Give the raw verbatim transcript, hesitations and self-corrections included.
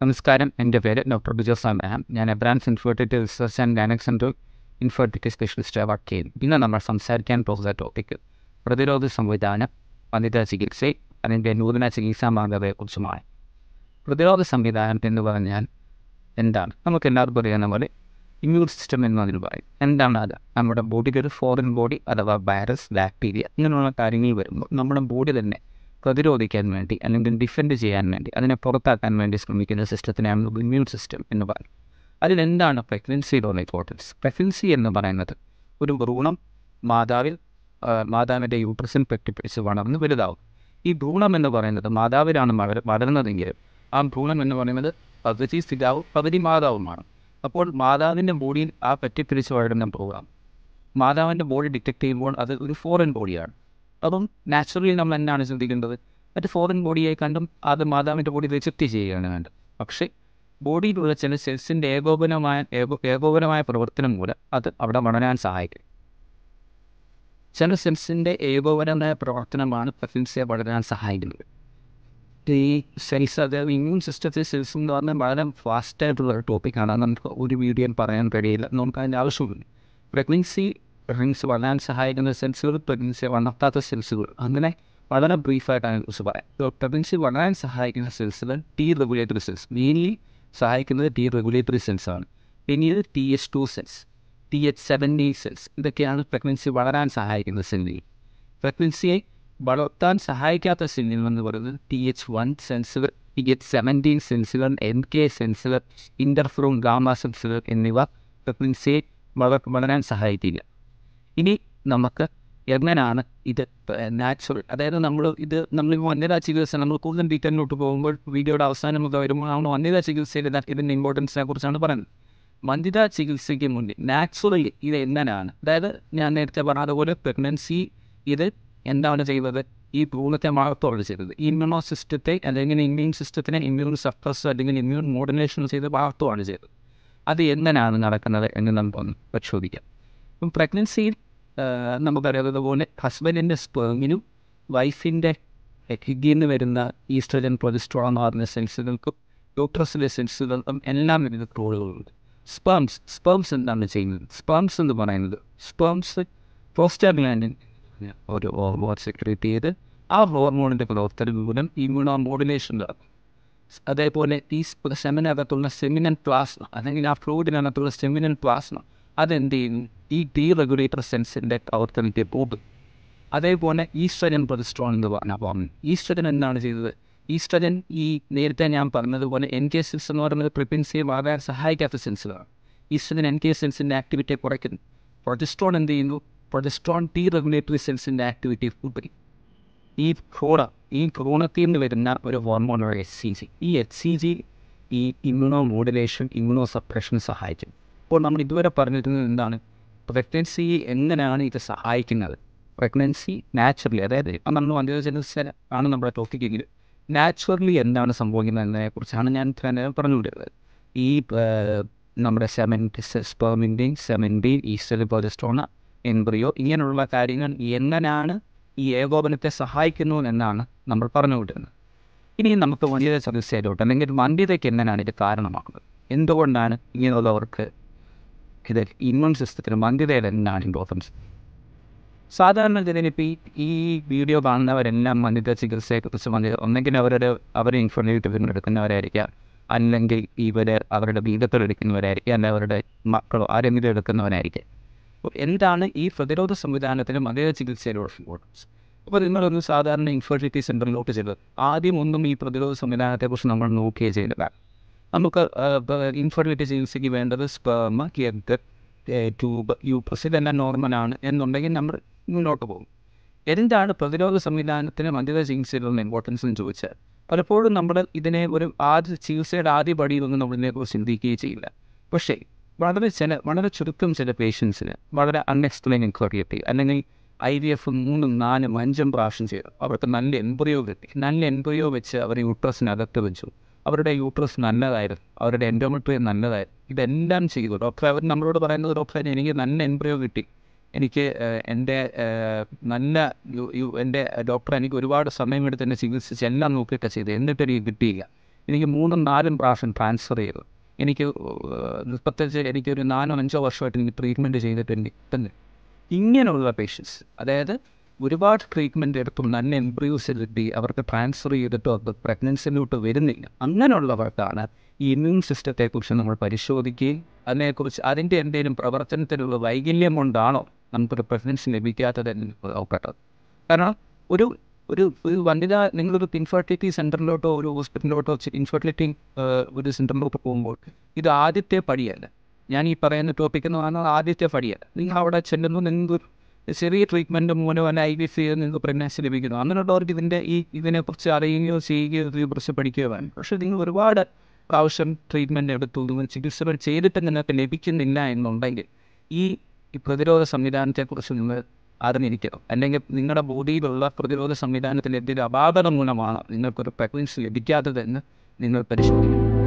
നമസ്കാരം, എൻ്റെ പേര് ഡോക്ടർ ബിജോസ് അബ്രഹാം. ഞാൻ എബ്രാൻസ് infertility research and gynaec centre infertility specialist work ചെയ്യുന്നു. ഇന്ന് നമ്മൾ സംസാരിക്കാൻ പോകുന്ന ടോപ്പിക്ക് പ്രതിരോധ സംവിധാനം, വനിതാ ചികിത്സ, അതിൻ്റെ നൂതന ചികിത്സാ മാർഗത്തെക്കുറിച്ചുമാണ്. പ്രതിരോധ സംവിധാനം എന്ന് പറഞ്ഞാൽ എന്താണ്? നമുക്ക് എല്ലാവർക്കും അറിയാവുന്ന പോലെ ഇമ്മ്യൂൺ സിസ്റ്റം എന്നതിൽ പറയും. എന്താണ് അത്? നമ്മുടെ ബോഡിയിൽ ഒരു ഫോറിൻ ബോഡി അഥവാ വൈറസ്, ബാക്ടീരിയ ഇങ്ങനെയുള്ള കാര്യങ്ങൾ വരുമ്പോൾ നമ്മുടെ ബോഡി തന്നെ പ്രതിരോധിക്കാൻ വേണ്ടി അല്ലെങ്കിൽ ഡിഫെൻഡ് ചെയ്യാൻ വേണ്ടി അതിനെ പുറത്താക്കാൻ വേണ്ടി ശ്രമിക്കുന്ന സിസ്റ്റത്തിനാണ് ഇമ്മ്യൂൺ സിസ്റ്റം എന്ന് പറയും. അതിലെന്താണ് പ്രഗ്നൻസിയുടെ ഇമ്പോർട്ടൻസ്? പ്രഗ്നൻസി എന്ന് പറയുന്നത് ഒരു ഭ്രൂണം മാതാവിൽ മാതാവിൻ്റെ യൂട്രസിൽ പെട്ടിപ്പിടിച്ച് വളർന്ന് വലുതാവും. ഈ ഭ്രൂണം എന്ന് പറയുന്നത് മാതാവിലാണ് വളർ വളരുന്നതെങ്കിലും ആ ഭ്രൂണം എന്ന് പറയുന്നത് പകുതി സ്ഥിരാവും പകുതി മാതാവുമാണ്. അപ്പോൾ മാതാവിൻ്റെ ബോഡിയിൽ ആ പെട്ടിപ്പിടിച്ച് വളരുന്ന ഭ്രൂണം മാതാവിൻ്റെ ബോഡി ഡിറ്റക്ട് ചെയ്യുമ്പോൾ അത് ഒരു ഫോറിൻ ബോഡിയാണ്. അപ്പം നാച്ചുറലി നമ്മൾ എന്താണ് ചിന്തിക്കേണ്ടത്? മറ്റ് ഫോറിൻ ബോഡിയെ കണ്ടും അത് മാതാവിൻ്റെ ബോഡി റിജക്റ്റ് ചെയ്യുകയാണ് വേണ്ടത്. പക്ഷേ ബോഡിയിലുള്ള ചില സെൽസിൻ്റെ ഏകോപനമായ ഏകോ ഏകോപനമായ പ്രവർത്തനം മൂലം അത് അവിടെ വളരാൻ സഹായിക്കും. ചില സെൽസിൻ്റെ ഏകോപനമായ പ്രവർത്തനമാണ് പ്രഗ്നൻസിയെ വളരാൻ സഹായിക്കുന്നത്. ഈ സെൽസ്, അതായത് ഇമ്മ്യൂൺ സിസ്റ്റത്തിൽ സെൽസ് എന്ന് പറഞ്ഞാൽ വളരെ ഫാസ്റ്റായിട്ടുള്ള ഒരു ടോപ്പിക്കാണ്. നമുക്ക് ഒരു വീഡിയോയിൽ പറയാൻ കഴിയില്ല, നമുക്ക് അതിൻ്റെ ആവശ്യമില്ല. പ്രഗ്നൻസി പ്രഗ്നൻസി വളരാൻ സഹായിക്കുന്ന സെൽസുകൾ, പ്രഗ്നൻസി വളർത്താത്ത സെൽസുകൾ, അങ്ങനെ വളരെ ബ്രീഫായിട്ടാണ് കുറിച്ച് പറയാം. പ്രഗ്നൻസി വളരാൻ സഹായിക്കുന്ന സെൽസുകൾ ടി റെഗുലേറ്ററി സെൽസ്, മെയിൻലി സഹായിക്കുന്നത് ടി റെഗുലേറ്ററി സെൽസാണ്. പിന്നീട് T H two cells, T H seventy cells, ഇതൊക്കെയാണ് പ്രഗ്നൻസി വളരാൻ സഹായിക്കുന്ന സെല്ലുകൾ. പ്രഗ്നൻസിയെ വളർത്താൻ സഹായിക്കാത്ത സെല്ലുകൾ എന്ന് പറയുന്നത് ടി എച്ച് വൺ സെൽസുകൾ, ടി എച്ച് സെവൻറ്റീൻ സെൽസുകൾ, എൻ കെ സെൽസുകൾ, ഇൻ്റർഫെറോൺ ഗാമ സെൽസുകൾ എന്നിവ പ്രഗ്നൻസിയെ വളർ വളരാൻ സഹായിക്കില്ല. ഇനി നമുക്ക് എങ്ങനെയാണ് ഇത് നാച്ചുറൽ, അതായത് നമ്മൾ ഇത് നമ്മൾ വന്യതാ ചികിത്സ, നമ്മൾ കൂടുതൽ ഡീറ്റെയിലോട്ട് പോകുമ്പോൾ വീഡിയോയുടെ അവസാനം മുതൽ വരുമ്പോൾ നമ്മൾ വന്യതാ ചികിത്സയിൽ ഇതിൻ്റെ ഇമ്പോർട്ടൻസിനെ കുറിച്ചാണ് പറയുന്നത്. വന്യതാ ചികിത്സയ്ക്ക് മുന്നിൽ നാച്ചുറലി ഇത് എങ്ങനെയാണ്, അതായത് ഞാൻ നേരത്തെ പറഞ്ഞതുപോലെ പ്രഗ്നൻസി ഇത് എന്താണ് ചെയ്യുന്നത്? ഈ ഭ്രൂണത്തെ വളർത്തുകയാണ് ചെയ്തത്. ഇമ്മ്യൂണോ സിസ്റ്റത്തെ അല്ലെങ്കിൽ ഇമ്മ്യൂൺ സിസ്റ്റത്തിനെ ഇമ്മ്യൂൺ സപ്രസ് അല്ലെങ്കിൽ ഇമ്മ്യൂൺ മോഡുലേഷൻ ചെയ്ത് വളർത്തുകയാണ് ചെയ്തത്. അത് എങ്ങനെയാണ് നടക്കുന്നത് എന്ന് നമുക്കൊന്ന് പരിശോധിക്കാം. ഇപ്പം പ്രഗ്നൻസിയിൽ നമുക്കറിയാവുന്നത് പോലെ ഹസ്ബൻഡിൻ്റെ സ്പേമിനും വൈഫിൻ്റെ എഗ്ഗിൽ നിന്ന് വരുന്ന ഈസ്ട്രജൻ, പ്രൊജസ്ട്രോൺ എന്ന് പറഞ്ഞ സെൽസുകൾക്കും യൂട്രസിലെ സെൽസുകൾക്കും എല്ലാം വരുന്ന റോളുകളുണ്ട്. സ്പേംസ് സ്പേംസ് എന്താണ് ചെയ്യുന്നത്? സ്പേംസ് എന്ന് പറയുന്നത് സ്പേംസ് പ്രോസ്റ്റാഗ്ലാൻഡിൻ ഒരു ഹോർമോൺ സെക്രീറ്റ് ചെയ്ത് ആ ഹോർമോണിൻ്റെ പ്രവർത്തനം മൂലം ഇമ്മ്യൂണോ മോഡുലേഷൻ നടക്കും. അതേപോലെ ഈ സെമിനകത്തുള്ള സെമിനൻ പ്ലാസ്മ അല്ലെങ്കിൽ ആ ഫ്ലൂയിഡിനകത്തുള്ള സെമിനൻ പ്ലാസ്മ അതെന്ത് ചെയ്യുന്നു? ഈ ഡി റെഗുലേറ്റർ സെൽസിൻ്റെ പ്രവർത്തനത്തെ പോകും. അതേപോലെ ഈസ്ട്രജൻ, പ്രൊജസ്ട്രോൺ എന്ന് പറഞ്ഞാൽ പറഞ്ഞു. ഈസ്ട്രജൻ എന്താണ് ചെയ്തത്? ഈസ്ട്രജൻ ഈ നേരത്തെ ഞാൻ പറഞ്ഞതുപോലെ എൻ കെ സെൽസ് എന്ന് പറയുന്നത് പ്രഗ്നൻസിയെ വളരാൻ സഹായിക്കാത്ത സെൽസുകളാണ്. ഈസ്ട്രജൻ എൻ കെ സെൽസിൻ്റെ ആക്ടിവിറ്റിയെ കുറയ്ക്കുന്നു. പ്രൊജസ്ട്രോൺ എന്ത് ചെയ്യുന്നു? പ്രൊജസ്ട്രോൺ ടി റെഗുലേറ്ററി സെൽസിൻ്റെ ആക്ടിവിറ്റി കൂട്ടി. ഈ ഭ്രൂണ ഈ ഭ്രൂണത്തിൽ നിന്ന് വരുന്ന ഒരു ഹോർമോണാണ് എച്ച് സി ജി. ഈ എച്ച് സി ജി ഈ ഇമ്മ്യൂണോ മോഡുലേഷൻ, ഇമ്മ്യൂണോ സപ്രഷൻ സഹായിക്കും. അപ്പോൾ നമ്മൾ ഇതുവരെ പറഞ്ഞിരുന്നത് എന്താണ്? പ്രഗ്നൻസി എങ്ങനെയാണ് ഇത് സഹായിക്കുന്നത്? പ്രഗ്നൻസി നാച്ചുറലി, അതായത് ഇപ്പം നമ്മൾ വന്ധ്യതാ ചികിത്സ ആണ് നമ്മുടെ ടോപ്പിക്കെങ്കിൽ നാച്ചുറലി എന്താണ് സംഭവിക്കുന്നത് എന്നതിനെക്കുറിച്ചാണ് ഞാൻ പറഞ്ഞുകൊണ്ടിരുന്നത്. ഈ നമ്മുടെ സെമൻറ്റി സ്പെർമിൻ്റെയും സെമൻറ്റീൻ ഈസ്ട്രജൻ, പ്രൊജസ്ട്രോൺ, എംബ്രിയോ ഇങ്ങനെയുള്ള കാര്യങ്ങൾ എങ്ങനെയാണ് ഈ ഏകോപനത്തെ സഹായിക്കുന്നു എന്നാണ് നമ്മൾ പറഞ്ഞുകൊണ്ടിരുന്നത്. ഇനി നമുക്ക് വന്ധ്യതാ ചികിത്സയിലോട്ട്, അല്ലെങ്കിൽ വന്ധ്യതയ്ക്ക് എങ്ങനെയാണ് ഇത് കാരണമാകുന്നത്? എന്തുകൊണ്ടാണ് ഇങ്ങനെയുള്ളവർക്ക് ഇത് ഇമ്മ്യൂൺ സിസ്റ്റത്തിന് വന്ധ്യതയിൽ എന്താണ് ഇമ്പോർട്ടൻസ്? സാധാരണ ജനനിപ്പോൾ ഈ വീഡിയോ കാണുന്നവരെല്ലാം വന്ധ്യതാ ചികിത്സയെക്കുറിച്ച് വന്ധ്യത ഒന്നെങ്കിൽ അവരുടെ അവരെ ഇൻഫോർമേറ്റീവ് എടുക്കുന്നവരായിരിക്കാം, അല്ലെങ്കിൽ ഇവർ അവരുടെ വീടത്തിലെടുക്കുന്നവരായിരിക്കാം, അല്ലെങ്കിൽ അവരുടെ മക്കളോ ആരെങ്കിലും എടുക്കുന്നവരായിരിക്കാം. അപ്പോൾ എന്താണ് ഈ പ്രതിരോധ സംവിധാനത്തിന് വന്ധ്യതാ ചികിത്സയിലുള്ള ഇമ്പോർട്ടൻസ്? അപ്പോൾ നിങ്ങളൊന്ന് സാധാരണ ഇൻഫെർട്ടിലിറ്റി സെൻ്ററിലോട്ട് ചെയ്തത് ആദ്യം ഒന്നും ഈ പ്രതിരോധ സംവിധാനത്തെക്കുറിച്ച് നമ്മൾ നോക്കുകയോ ചെയ്യുന്നതാണ്. നമുക്ക് ഇൻഫെർട്ടിലിറ്റി ചികിത്സയ്ക്ക് വേണ്ടത് സ്പേം, എഗ്ഗ്, ട്യൂബ്, യൂട്രസ് ഇതെല്ലാം നോർമലാണ് എന്നുണ്ടെങ്കിൽ നമ്മൾ മുന്നോട്ട് പോകും. എന്താണ് പ്രതിരോധ സംവിധാനത്തിന് വന്ധ്യതാ ചികിത്സയിലുള്ള ഇമ്പോർട്ടൻസ് എന്ന് ചോദിച്ചാൽ പലപ്പോഴും നമ്മൾ ഇതിനെ ഒരു ആദ്യ ചികിത്സയുടെ ആദ്യ പടിയിലൊന്നും നമ്മളിതിനെക്കുറിച്ച് ചിന്തിക്കുകയും ചെയ്യില്ല. പക്ഷേ വളരെ ചില വളരെ ചുരുക്കം ചില പേഷ്യൻസിന് വളരെ അൺഎക്സ്പ്ലെയിൻ ഇൻഫെർട്ടിലിറ്റി അല്ലെങ്കിൽ ഐ വി എഫ് മൂന്നും നാലും അഞ്ചും പ്രാവശ്യം ചെയ്തു അവർക്ക് നല്ല എംബ്രിയോ കിട്ടി. നല്ല എംബ്രിയോ വെച്ച് അവർ യൂട്രസിനകത്ത് വെച്ചു. അവരുടെ യൂട്രസ് നല്ലതായിരുന്നു, അവരുടെ എൻഡോമെട്രിയം നല്ലതായിരുന്നു. ഇതെല്ലാം ചെയ്തു. ഡോക്ടർ അവർ നമ്മളോട് പറയുന്നത്, ഡോക്ടർ എനിക്ക് നല്ല എംബ്രിയോ കിട്ടി, എനിക്ക് എൻ്റെ നല്ല എൻ്റെ ഡോക്ടർ എനിക്ക് ഒരുപാട് സമയമെടുത്ത് എന്നെ ചികിത്സിച്ച് എല്ലാം നോക്കിയിട്ട് ചെയ്തു, എന്നിട്ട് എനിക്ക് കിട്ടിയില്ല. എനിക്ക് മൂന്നും നാലും പ്രാവശ്യം ട്രാൻസ്ഫർ ചെയ്തു. എനിക്ക് പ്രത്യേകിച്ച് എനിക്കൊരു നാലോ അഞ്ചോ വർഷമായിട്ട് എനിക്ക് ട്രീറ്റ്മെൻറ്റ് ചെയ്തിട്ടുണ്ട് തന്നെ. ഇങ്ങനെയുള്ള പേഷ്യൻസ്, അതായത് ഒരുപാട് ട്രീറ്റ്മെൻറ്റ് എടുത്തും നല്ല ഇംപ്രൂവ്സ് കിട്ടി, അവർക്ക് ട്രാൻസ്ഫർ ചെയ്തിട്ടോ അത് പ്രഗ്നൻസിയിലോട്ട് വരുന്നില്ല. അങ്ങനെയുള്ളവർക്കാണ് ഈ ഇമ്മ്യൂൺ സിസ്റ്റത്തെക്കുറിച്ച് നമ്മൾ പരിശോധിക്കുകയും അതിനെക്കുറിച്ച് അതിൻ്റെ എന്തെങ്കിലും പ്രവർത്തനത്തിലുള്ള വൈകല്യം കൊണ്ടാണോ നമുക്കൊരു പ്രഗ്നൻസി ലഭിക്കാത്തതെന്ന് നോക്കേണ്ടത്. കാരണം ഒരു ഒരു ഒരു വനിത നിങ്ങളൊരു ഇൻഫെർട്ടിലിറ്റി സെൻറ്ററിലോട്ടോ ഒരു ഹോസ്പിറ്റലിലോട്ടോ ഇൻഫെർട്ടിലിറ്റി ഒരു സെൻറ്ററിലോട്ട് പോകുമ്പോൾ ഇത് ആദ്യത്തെ പടിയല്ല. ഞാൻ ഈ പറയുന്ന ടോപ്പിക് എന്ന് പറഞ്ഞാൽ ആദ്യത്തെ പടിയല്ല. നിങ്ങൾ അവിടെ ചെല്ലുന്നു, നിങ്ങൾക്ക് ചെറിയ ട്രീറ്റ്മെൻറ്റ് മൂലം അല്ല ഐ വി എഫ് ചെയ്ത് നിങ്ങൾക്ക് പ്രഗ്നൻസി ലഭിക്കുന്നു. അങ്ങനെയുള്ളവർക്ക് ഇതിൻ്റെ ഈ ഇതിനെക്കുറിച്ച് അറിയുകയോ ചെയ്യുകയോ ഇതിനെക്കുറിച്ച് പഠിക്കുകയോ വേണം. പക്ഷേ നിങ്ങൾ ഒരുപാട് പ്രാവശ്യം ട്രീറ്റ്മെൻറ്റ് എടുത്തു, ചികിത്സകൾ ചെയ്തിട്ട് നിങ്ങൾക്ക് ലഭിക്കുന്നില്ല എന്നുണ്ടെങ്കിൽ ഈ ഈ പ്രതിരോധ സംവിധാനത്തെക്കുറിച്ച് നിങ്ങൾ അറിഞ്ഞിരിക്കണം. അല്ലെങ്കിൽ നിങ്ങളുടെ ബോഡിയിലുള്ള പ്രതിരോധ സംവിധാനത്തിൽ എന്തെങ്കിലും അപാകത മൂലമാണ് നിങ്ങൾക്കൊരു പ്രഗ്നൻസി ലഭിക്കാത്തതെന്ന് നിങ്ങൾ പരിശോധിക്കണം.